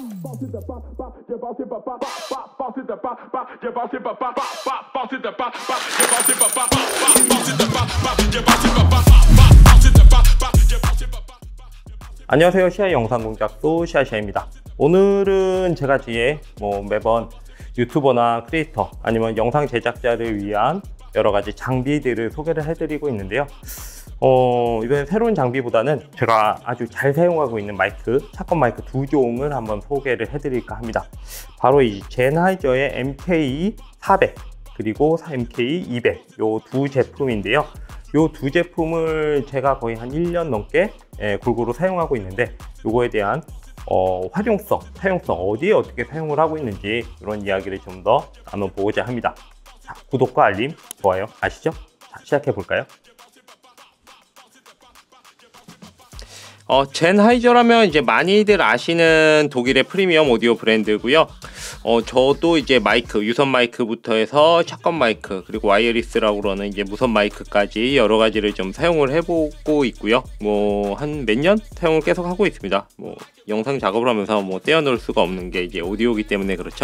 안녕하세요. 시아이 영상공작소 시아시아입니다. 오늘은 제가 뒤에 매번 유튜버나 크리에이터 아니면 영상 제작자를 위한 여러가지 장비들을 소개를 해드리고 있는데요. 이번에 새로운 장비보다는 제가 아주 잘 사용하고 있는 마이크, 샷건 마이크 두 종을 한번 소개를 해드릴까 합니다. 바로 이 젠하이저의 MK400 그리고 MK200 요 두 제품인데요. 요 두 제품을 제가 거의 한 1년 넘게 골고루 사용하고 있는데, 요거에 대한 활용성, 사용성, 어디에 어떻게 사용을 하고 있는지 이런 이야기를 좀 더 나눠보고자 합니다. 자, 구독과 알림, 좋아요 아시죠? 자, 시작해 볼까요? 젠하이저라면 이제 많이들 아시는 독일의 프리미엄 오디오 브랜드고요. 저도 이제 마이크, 유선 마이크부터 해서 샷건 마이크, 그리고 와이어리스라고 그러는 이제 무선 마이크까지 여러 가지를 좀 사용을 해보고 있고요. 한 몇 년 사용을 계속 하고 있습니다. 영상 작업을 하면서 떼어놓을 수가 없는 게 이제 오디오이기 때문에 그렇죠.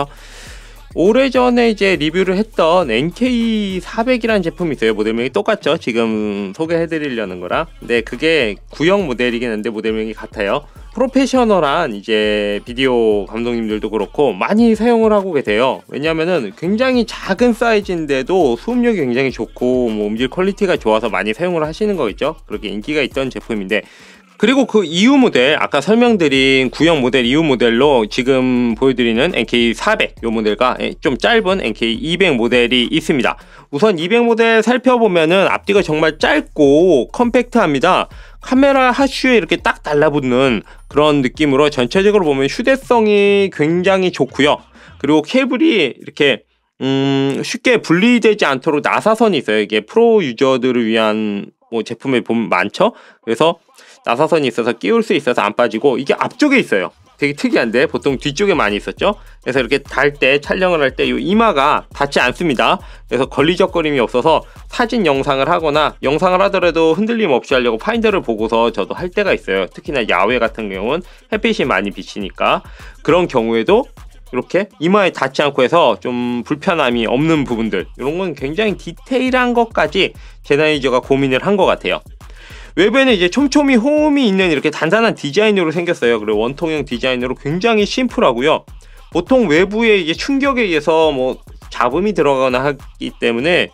오래전에 이제 리뷰를 했던 NK400이라는 제품이 있어요. 모델명이 똑같죠? 지금 소개해드리려는 거랑. 근데 그게 구형 모델이긴 한데 모델명이 같아요. 프로페셔널한 이제 비디오 감독님들도 그렇고 많이 사용을 하고 계세요. 왜냐면은 굉장히 작은 사이즈인데도 수음력이 굉장히 좋고 음질 퀄리티가 좋아서 많이 사용을 하시는 거겠죠? 그렇게 인기가 있던 제품인데, 그리고 그 이후 모델, 아까 설명드린 구형 모델 이후 모델로 지금 보여드리는 NK400 요 모델과 좀 짧은 NK200 모델이 있습니다. 우선 200 모델 살펴보면은 앞뒤가 정말 짧고 컴팩트합니다. 카메라 하슈에 이렇게 딱 달라붙는 그런 느낌으로 전체적으로 보면 휴대성이 굉장히 좋고요. 그리고 케이블이 이렇게 쉽게 분리되지 않도록 나사선이 있어요. 이게 프로 유저들을 위한 제품에 보면 많죠. 그래서 나사선이 있어서 끼울 수 있어서 안 빠지고, 이게 앞쪽에 있어요. 되게 특이한데 보통 뒤쪽에 많이 있었죠. 그래서 이렇게 달 때, 촬영을 할 때 이 이마가 닿지 않습니다. 그래서 걸리적거림이 없어서 사진 영상을 하거나 영상을 하더라도 흔들림 없이 하려고 파인더를 보고서 저도 할 때가 있어요. 특히나 야외 같은 경우는 햇빛이 많이 비치니까. 그런 경우에도 이렇게 이마에 닿지 않고 해서 좀 불편함이 없는 부분들, 이런 건 굉장히 디테일한 것까지 젠하이저가 고민을 한 것 같아요. 외부에는 이제 촘촘히 홈이 있는 이렇게 단단한 디자인으로 생겼어요. 그리고 원통형 디자인으로 굉장히 심플하고요. 보통 외부에 이제 충격에 의해서 잡음이 들어가거나 하기 때문에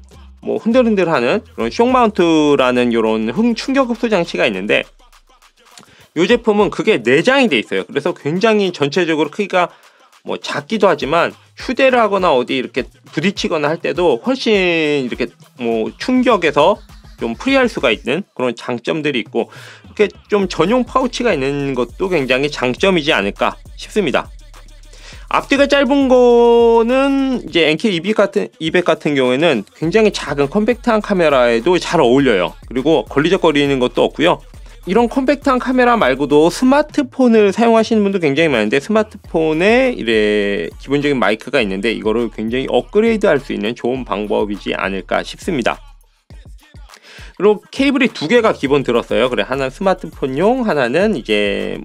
흔들흔들하는 그런 쇼 마운트라는 이런 충격 흡수 장치가 있는데, 이 제품은 그게 내장이 돼 있어요. 그래서 굉장히 전체적으로 크기가 작기도 하지만 휴대를 하거나 어디 이렇게 부딪히거나 할 때도 훨씬 이렇게 충격에서 좀 프리할 수가 있는 그런 장점들이 있고, 이렇게 좀 전용 파우치가 있는 것도 굉장히 장점이지 않을까 싶습니다. 앞뒤가 짧은 거는 이제 NK200 같은 경우에는 굉장히 작은 컴팩트한 카메라에도 잘 어울려요. 그리고 걸리적거리는 것도 없고요. 이런 컴팩트한 카메라 말고도 스마트폰을 사용하시는 분도 굉장히 많은데, 스마트폰에 이래 기본적인 마이크가 있는데 이거를 굉장히 업그레이드 할 수 있는 좋은 방법이지 않을까 싶습니다. 그리고 케이블이 두 개가 기본 들었어요. 그래, 하나는 스마트폰용, 하나는 이제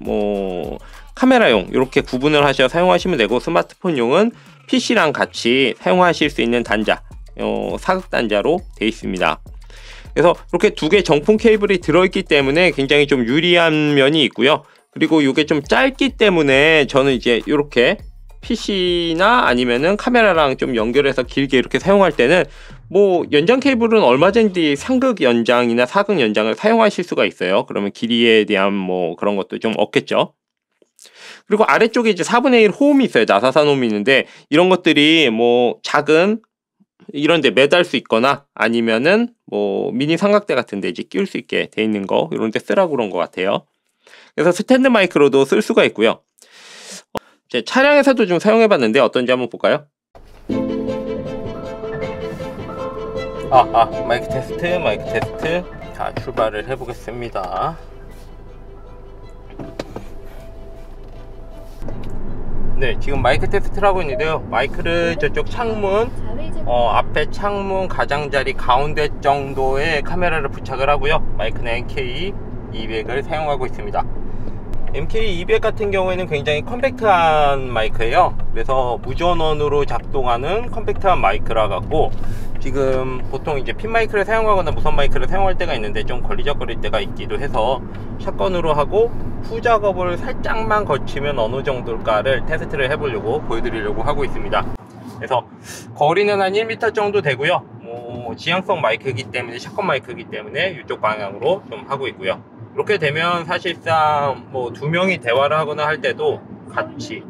카메라용, 이렇게 구분을 하셔서 사용하시면 되고, 스마트폰용은 PC랑 같이 사용하실 수 있는 단자, 사극 단자로 되어 있습니다. 그래서 이렇게 두 개 정품 케이블이 들어있기 때문에 굉장히 좀 유리한 면이 있고요. 그리고 이게 좀 짧기 때문에 저는 이제 이렇게 PC나 아니면은 카메라랑 좀 연결해서 길게 이렇게 사용할 때는 연장 케이블은 얼마든지 상극 연장이나 사극 연장을 사용하실 수가 있어요. 그러면 길이에 대한 그런 것도 좀 없겠죠. 그리고 아래쪽에 이제 4분의 1 호음이 있어요. 나사선 호음이 있는데, 이런 것들이 작은 이런 데 매달 수 있거나 아니면은 미니 삼각대 같은 데 이제 끼울 수 있게 돼 있는 거, 이런 데 쓰라고 그런 것 같아요. 그래서 스탠드 마이크로도 쓸 수가 있고요. 제 차량에서도 좀 사용해 봤는데 어떤지 한번 볼까요? 마이크 테스트. 자, 출발을 해 보겠습니다. 네, 지금 마이크 테스트를 하고 있는데요. 마이크를 저쪽 창문, 앞에 창문 가장자리 가운데 정도의 카메라를 부착을 하고요. 마이크는 NK200을 사용하고 있습니다. MK200 같은 경우에는 굉장히 컴팩트한 마이크예요. 그래서 무전원으로 작동하는 컴팩트한 마이크라 갖고 지금 보통 이제 핀 마이크를 사용하거나 무선 마이크를 사용할 때가 있는데 좀 걸리적거릴 때가 있기도 해서 샷건으로 하고 후 작업을 살짝만 거치면 어느 정도일까를 테스트를 해보려고 보여드리려고 하고 있습니다. 그래서 거리는 한 1m 정도 되고요. 지향성 마이크이기 때문에 샷건 마이크이기 때문에 이쪽 방향으로 좀 하고 있고요. 이렇게 되면 사실상 뭐 두 명이 대화를 하거나 할 때도 같이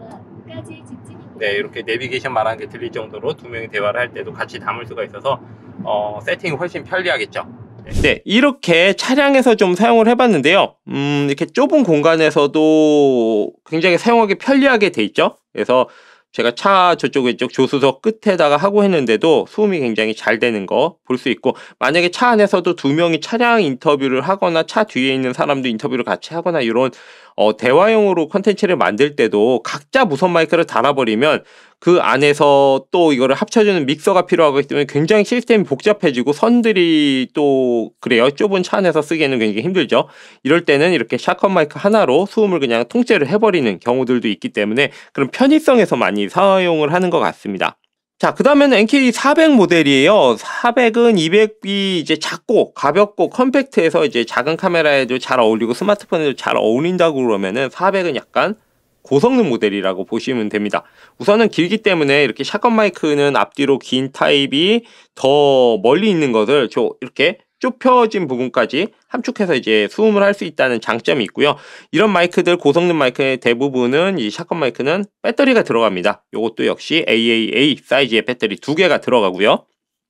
이렇게 내비게이션 말하는 게 들릴 정도로 두 명이 대화를 할 때도 같이 담을 수가 있어서 세팅이 훨씬 편리하겠죠. 네, 이렇게 차량에서 좀 사용을 해봤는데요. 이렇게 좁은 공간에서도 굉장히 사용하기 편리하게 돼 있죠. 그래서 제가 차 저쪽 왼쪽 조수석 끝에다가 하고 했는데도 소음이 굉장히 잘 되는 거 볼 수 있고, 만약에 차 안에서도 두 명이 차량 인터뷰를 하거나 차 뒤에 있는 사람도 인터뷰를 같이 하거나 이런 대화용으로 컨텐츠를 만들 때도 각자 무선 마이크를 달아버리면 그 안에서 또 이거를 합쳐주는 믹서가 필요하기 때문에 굉장히 시스템이 복잡해지고 선들이 또 그래요. 좁은 차 안에서 쓰기에는 굉장히 힘들죠. 이럴 때는 이렇게 샷건 마이크 하나로 소음을 그냥 통째로 해버리는 경우들도 있기 때문에 그런 편의성에서 많이 사용을 하는 것 같습니다. 자, 그 다음에는 NK400 모델이에요. 400은 200이 이제 작고 가볍고 컴팩트해서 이제 작은 카메라에도 잘 어울리고 스마트폰에도 잘 어울린다고 그러면은 400은 약간 고성능 모델이라고 보시면 됩니다. 우선은 길기 때문에 이렇게 샷건 마이크는 앞뒤로 긴 타입이 더 멀리 있는 것을 이렇게 좁혀진 부분까지 함축해서 이제 수음을 할 수 있다는 장점이 있고요. 이런 마이크들, 고성능 마이크의 대부분은 이 샷건 마이크는 배터리가 들어갑니다. 이것도 역시 AAA 사이즈의 배터리 2개가 들어가고요.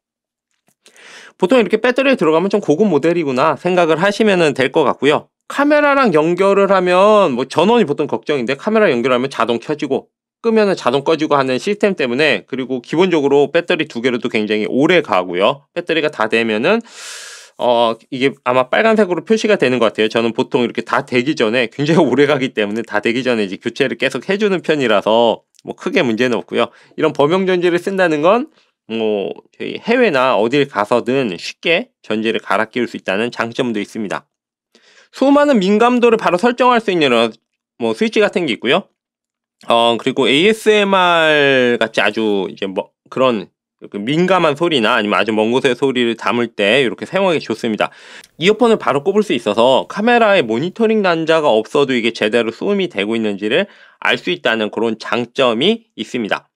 보통 이렇게 배터리에 들어가면 좀 고급 모델이구나 생각을 하시면 될 것 같고요. 카메라랑 연결을 하면 뭐 전원이 보통 걱정인데 카메라 연결하면 자동 켜지고 끄면은 자동 꺼지고 하는 시스템 때문에, 그리고 기본적으로 배터리 2개로도 굉장히 오래 가고요. 배터리가 다 되면은 이게 아마 빨간색으로 표시가 되는 것 같아요. 저는 보통 이렇게 다 되기 전에 굉장히 오래 가기 때문에 다 되기 전에 이제 교체를 계속 해주는 편이라서 뭐 크게 문제는 없고요. 이런 범용 전지를 쓴다는 건 뭐 저희 해외나 어딜 가서든 쉽게 전지를 갈아 끼울 수 있다는 장점도 있습니다. 수많은 민감도를 바로 설정할 수 있는 뭐 스위치 같은 게 있고요. 그리고 ASMR 같이 아주 이제 뭐 그런 민감한 소리나 아니면 아주 먼 곳의 소리를 담을 때 이렇게 사용하기 좋습니다. 이어폰을 바로 꼽을 수 있어서 카메라에 모니터링 단자가 없어도 이게 제대로 수음이 되고 있는지를 알 수 있다는 그런 장점이 있습니다.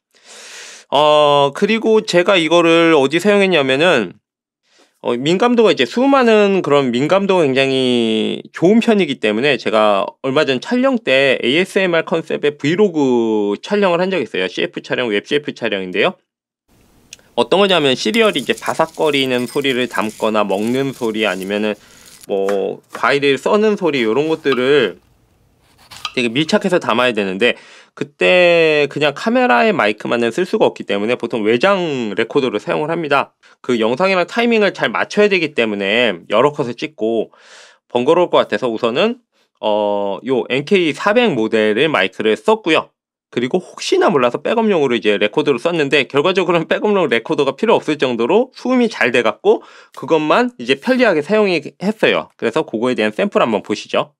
그리고 제가 이거를 어디 사용했냐면은 민감도가 이제 수많은 그런 민감도가 굉장히 좋은 편이기 때문에 제가 얼마 전 촬영 때 ASMR 컨셉의 브이로그 촬영을 한 적이 있어요. CF 촬영, 웹 CF 촬영인데요. 어떤 거냐면 시리얼이 이제 바삭거리는 소리를 담거나 먹는 소리 아니면은 뭐 과일을 써는 소리 이런 것들을 되게 밀착해서 담아야 되는데 그때 그냥 카메라의 마이크만은 쓸 수가 없기 때문에 보통 외장 레코더를 사용을 합니다. 그 영상이랑 타이밍을 잘 맞춰야 되기 때문에 여러 컷을 찍고 번거로울 것 같아서 우선은 요 NK400 모델의 마이크를 썼고요. 그리고 혹시나 몰라서 백업용으로 이제 레코더를 썼는데 결과적으로는 백업용 레코더가 필요 없을 정도로 수음이 잘 돼갖고 그것만 이제 편리하게 사용했어요. 그래서 그거에 대한 샘플 한번 보시죠.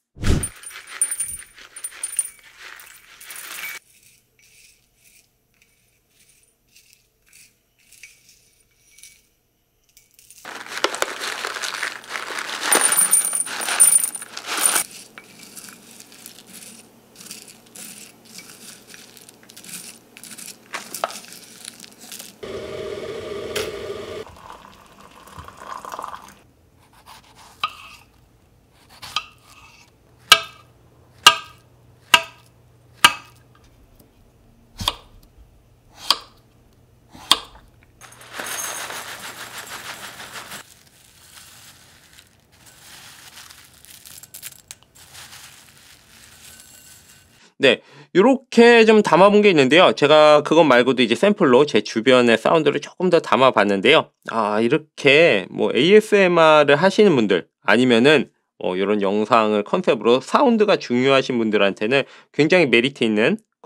네, 이렇게 좀 담아본 게 있는데요. 제가 그것 말고도 이제 샘플로 제 주변의 사운드를 조금 더 담아봤는데요. 이렇게 뭐 ASMR을 하시는 분들 아니면은 이런 영상을 컨셉으로 사운드가 중요하신 분들한테는 굉장히 메리트 있는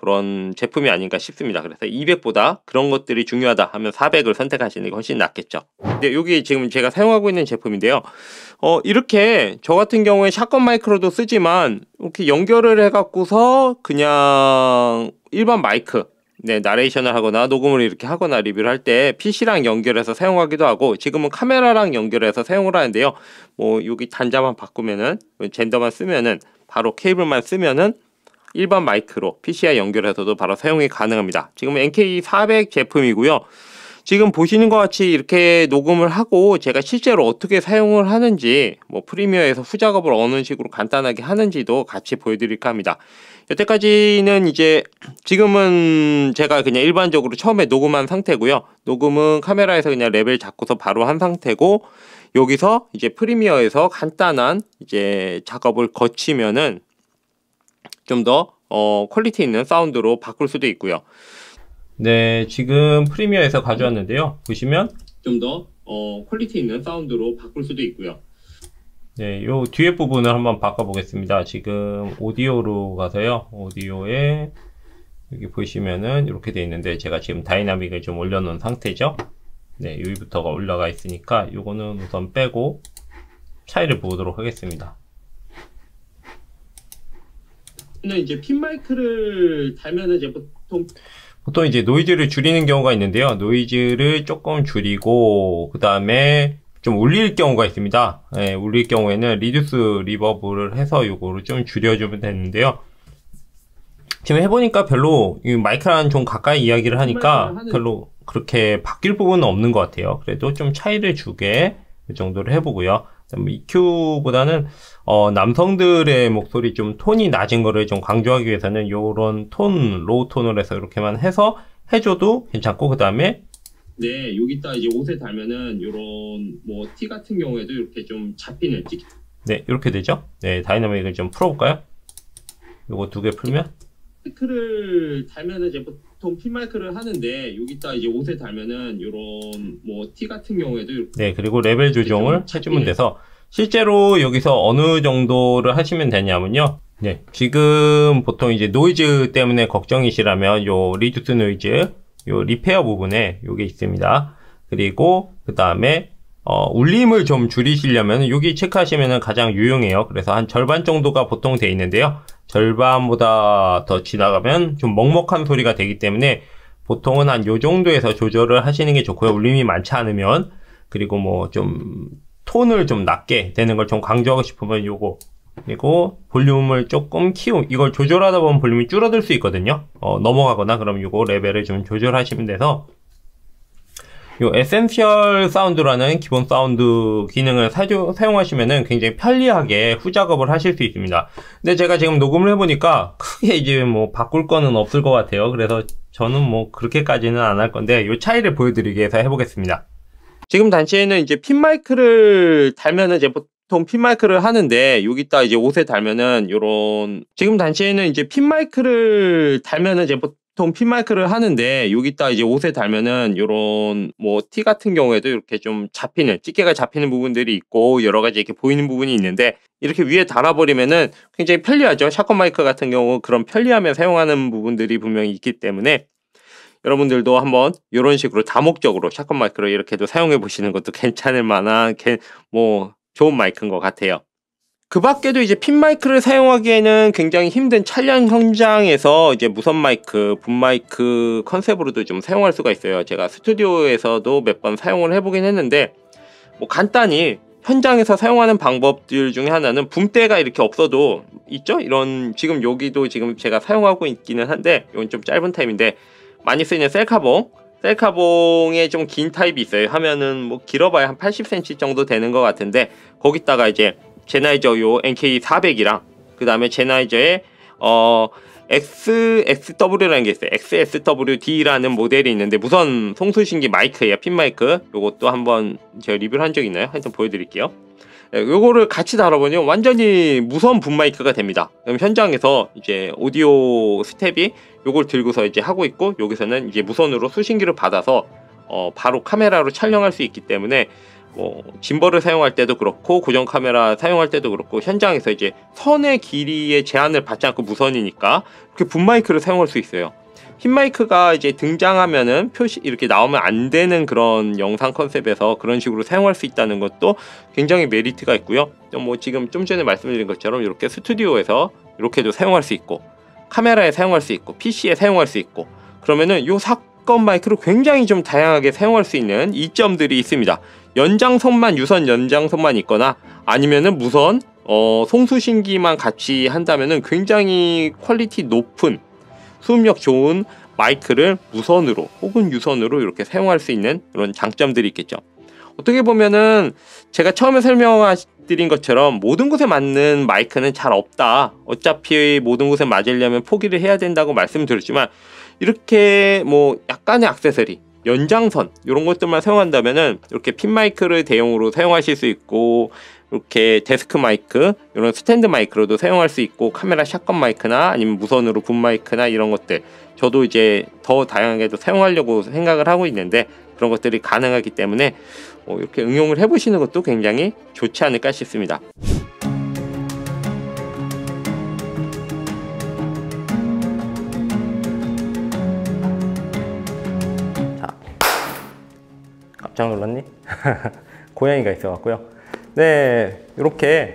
그런 제품이 아닌가 싶습니다. 그래서 200보다 그런 것들이 중요하다 하면 400을 선택하시는 게 훨씬 낫겠죠. 근데 여기 지금 제가 사용하고 있는 제품인데요. 이렇게 저 같은 경우에 샷건 마이크로도 쓰지만 이렇게 연결을 해갖고서 그냥 일반 마이크, 나레이션을 하거나 녹음을 이렇게 하거나 리뷰를 할 때 PC랑 연결해서 사용하기도 하고, 지금은 카메라랑 연결해서 사용을 하는데요. 뭐 여기 단자만 바꾸면은, 젠더만 쓰면은, 바로 케이블만 쓰면은 일반 마이크로 PC와 연결해서도 바로 사용이 가능합니다. 지금 NK400 제품이고요. 지금 보시는 것 같이 이렇게 녹음을 하고 제가 실제로 어떻게 사용을 하는지, 뭐 프리미어에서 후작업을 어느 식으로 간단하게 하는지도 같이 보여드릴까 합니다. 여태까지는 이제 지금은 제가 그냥 일반적으로 처음에 녹음한 상태고요. 녹음은 카메라에서 그냥 레벨 잡고서 바로 한 상태고, 여기서 이제 프리미어에서 간단한 이제 작업을 거치면은 좀 더 퀄리티 있는 사운드로 바꿀 수도 있고요. 네, 지금 프리미어에서 가져왔는데요. 보시면 좀 더 퀄리티 있는 사운드로 바꿀 수도 있고요. 네, 요 뒤에 부분을 한번 바꿔 보겠습니다. 지금 오디오로 가서요. 오디오에 여기 보시면은 이렇게 돼 있는데, 제가 지금 다이나믹을 좀 올려놓은 상태죠. 네, 여기부터가 올라가 있으니까 요거는 우선 빼고 차이를 보도록 하겠습니다. 이제 핀 마이크를 달면은 이제 보통 이제 노이즈를 줄이는 경우가 있는데요. 노이즈를 조금 줄이고 그 다음에 좀 울릴 경우가 있습니다. 네, 울릴 경우에는 리듀스 리버브를 해서 요거를 좀 줄여주면 되는데요. 지금 해보니까 별로 이 마이크랑 좀 가까이 이야기를 하니까 별로 그렇게 바뀔 부분은 없는 것 같아요. 그래도 좀 차이를 주게 이 정도를 해보고요. EQ보다는 남성들의 목소리 좀 톤이 낮은 거를 좀 강조하기 위해서는 요런 톤, 로우 톤을 해서 이렇게만 해서 해줘도 괜찮고, 그 다음에 네, 여기다 이제 옷에 달면은 요런 뭐 티 같은 경우에도 이렇게 좀 잡히는 찍. 네, 이렇게 되죠. 네, 다이나믹을 좀 풀어볼까요? 요거 두 개 풀면 마이크를 달면은 이제 보통 핀 마이크를 하는데, 여기다 이제 옷에 달면은 요런 뭐 티 같은 경우에도 이렇게. 네, 그리고 레벨 조정을 해주면 돼서 실제로 여기서 어느 정도를 하시면 되냐면요. 네, 지금 보통 이제 노이즈 때문에 걱정이시라면 요 리듀스 노이즈, 요 리페어 부분에 요게 있습니다. 그리고 그 다음에 울림을 좀 줄이시려면 여기 체크하시면 가장 유용해요. 그래서 한 절반 정도가 보통 돼 있는데요. 절반보다 더 지나가면 좀 먹먹한 소리가 되기 때문에 보통은 한 요 정도에서 조절을 하시는 게 좋고요. 울림이 많지 않으면. 그리고 뭐 좀 톤을 좀 낮게 되는 걸 좀 강조하고 싶으면 요거, 그리고 볼륨을 조금 이걸 조절하다 보면 볼륨이 줄어들 수 있거든요. 넘어가거나 그럼 요거 레벨을 좀 조절하시면 돼서, 요 에센셜 사운드라는 기본 사운드 기능을 사용하시면은 굉장히 편리하게 후작업을 하실 수 있습니다. 근데 제가 지금 녹음을 해보니까 크게 이제 뭐 바꿀 거는 없을 것 같아요. 그래서 저는 뭐 그렇게까지는 안 할 건데 요 차이를 보여드리기 위해서 해보겠습니다. 지금 단체에는 이제 핀 마이크를 달면은 이제 보통 핀 마이크를 하는데, 여기다 이제 옷에 달면은 요런, 지금 단체에는 이제 핀 마이크를 달면은 이제 보통 핀 마이크를 하는데, 여기다 이제 옷에 달면은 요런 뭐 티 같은 경우에도 이렇게 좀 잡히는, 찌개가 잡히는 부분들이 있고 여러 가지 이렇게 보이는 부분이 있는데, 이렇게 위에 달아버리면은 굉장히 편리하죠. 샷건 마이크 같은 경우 그런 편리함에 사용하는 부분들이 분명히 있기 때문에 여러분들도 한번 이런 식으로 다목적으로 샷건 마이크를 이렇게도 사용해 보시는 것도 괜찮을 만한 뭐 좋은 마이크인 것 같아요. 그 밖에도 이제 핀 마이크를 사용하기에는 굉장히 힘든 촬영 현장에서 이제 무선 마이크, 붐 마이크 컨셉으로도 좀 사용할 수가 있어요. 제가 스튜디오에서도 몇 번 사용을 해보긴 했는데, 뭐 간단히 현장에서 사용하는 방법들 중에 하나는 붐대가 이렇게 없어도 있죠? 이런, 지금 여기도 지금 제가 사용하고 있기는 한데, 이건 좀 짧은 타입인데 많이 쓰이는 셀카봉에 좀 긴 타입이 있어요. 하면은 뭐 길어봐야 한 80cm 정도 되는 것 같은데, 거기다가 이제 제나이저 요 NK400이랑 그 다음에 제나이저의 XSW라는 게 있어요. XSWD라는 모델이 있는데 무선 송수신기 마이크예요. 핀 마이크. 요것도 한번 제가 리뷰를 한 적 있나요? 하여튼 보여드릴게요. 요거를 같이 달아보면 완전히 무선 붐 마이크가 됩니다. 그럼 현장에서 이제 오디오 스텝이 요걸 들고서 이제 하고 있고, 여기서는 이제 무선으로 수신기를 받아서 바로 카메라로 촬영할 수 있기 때문에 뭐 짐벌을 사용할 때도 그렇고 고정 카메라 사용할 때도 그렇고 현장에서 이제 선의 길이의 제한을 받지 않고 무선이니까 이렇게 붐 마이크를 사용할 수 있어요. 핀 마이크가 이제 등장하면은 표시 이렇게 나오면 안 되는 그런 영상 컨셉에서 그런 식으로 사용할 수 있다는 것도 굉장히 메리트가 있고요. 뭐 지금 좀 전에 말씀드린 것처럼 이렇게 스튜디오에서 이렇게도 사용할 수 있고 카메라에 사용할 수 있고 PC에 사용할 수 있고 그러면은 요 사건 마이크를 굉장히 좀 다양하게 사용할 수 있는 이점들이 있습니다. 연장선만 유선 연장선만 있거나 아니면은 무선 송수신기만 같이 한다면은 굉장히 퀄리티 높은 수음력 좋은 마이크를 무선으로 혹은 유선으로 이렇게 사용할 수 있는 그런 장점들이 있겠죠. 어떻게 보면은 제가 처음에 설명드린 것처럼 모든 곳에 맞는 마이크는 잘 없다. 어차피 모든 곳에 맞으려면 포기를 해야 된다고 말씀드렸지만 이렇게 뭐 약간의 액세서리 연장선 이런 것들만 사용한다면은 이렇게 핀 마이크를 대용으로 사용하실 수 있고 이렇게 데스크 마이크 이런 스탠드 마이크로도 사용할 수 있고 카메라 샷건 마이크나 아니면 무선으로 붐 마이크나 이런 것들 저도 이제 더 다양하게도 사용하려고 생각을 하고 있는데 그런 것들이 가능하기 때문에 이렇게 응용을 해보시는 것도 굉장히 좋지 않을까 싶습니다. 깜짝 놀랐니? 고양이가 있어갖고요. 네, 이렇게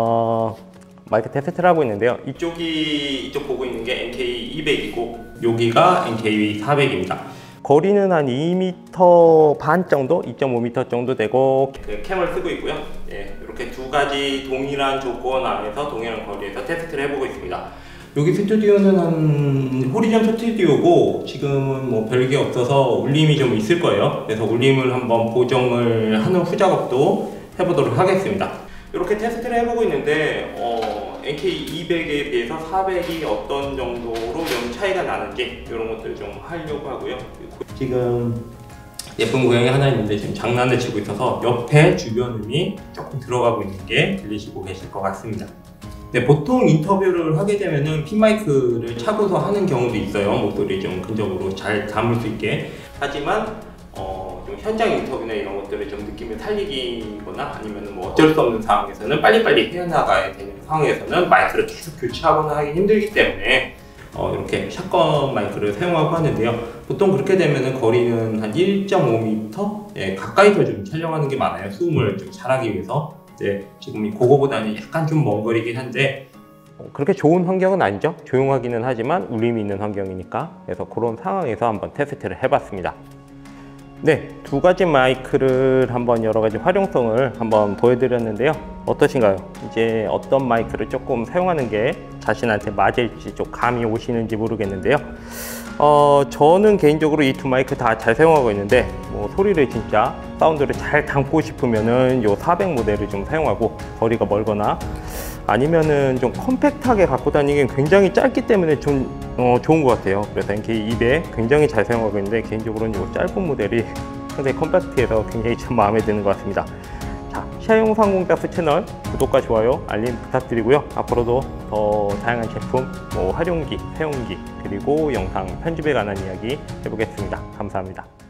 마이크 테스트를 하고 있는데요. 이쪽 보고 있는 게 NK200이고 여기가 NK400입니다. 거리는 한 2m 반 정도, 2.5m 정도 되고 캠을 쓰고 있고요. 네, 이렇게 두 가지 동일한 조건 안에서 동일한 거리에서 테스트를 해보고 있습니다. 여기 스튜디오는 한 호리존 스튜디오고 지금은 뭐 별게 없어서 울림이 좀 있을 거예요. 그래서 울림을 한번 보정을 하는 후 작업도 해보도록 하겠습니다. 이렇게 테스트를 해보고 있는데 NK200에 비해서 400이 어떤 정도로 좀 차이가 나는지 이런 것들 좀 하려고 하고요. 지금 예쁜 고양이 하나 있는데 지금 장난을 치고 있어서 옆에 주변 음이 조금 들어가고 있는 게 들리시고 계실 것 같습니다. 네, 보통 인터뷰를 하게 되면은 핀 마이크를 차고서 하는 경우도 있어요. 목소리 좀 근접으로 잘 담을 수 있게. 하지만 좀 현장 인터뷰나 이런 것들을 좀 느낌을 살리거나 아니면 뭐 어쩔 수 없는 상황에서는 빨리빨리 헤어나가야 되는 상황에서는 마이크를 계속 교체하거나 하기 힘들기 때문에 이렇게 샷건 마이크를 사용하고 하는데요. 보통 그렇게 되면은 거리는 한 1.5m 예, 가까이서 좀 촬영하는 게 많아요. 수음을 좀 잘하기 위해서. 네, 지금 그거보다는 약간 좀 먼 거리긴 한데 그렇게 좋은 환경은 아니죠. 조용하기는 하지만 울림이 있는 환경이니까. 그래서 그런 상황에서 한번 테스트를 해봤습니다. 네, 두 가지 마이크를 한번 여러 가지 활용성을 한번 보여드렸는데요. 어떠신가요? 이제 어떤 마이크를 조금 사용하는 게 자신한테 맞을지 좀 감이 오시는지 모르겠는데요. 저는 개인적으로 이 두 마이크 다 잘 사용하고 있는데 뭐 소리를 진짜 사운드를 잘 담고 싶으면은 요 400 모델을 좀 사용하고 거리가 멀거나 아니면은 좀 컴팩트하게 갖고 다니기엔 굉장히 짧기 때문에 좀 좋은 것 같아요. 그래서 NK200 굉장히 잘 사용하고 있는데 개인적으로는 요 짧은 모델이 상당히 컴팩트해서 굉장히 좀 마음에 드는 것 같습니다. 자, 시야용상공작스 채널 구독과 좋아요, 알림 부탁드리고요. 앞으로도 더 다양한 제품, 뭐 활용기, 사용기, 그리고 영상 편집에 관한 이야기 해보겠습니다. 감사합니다.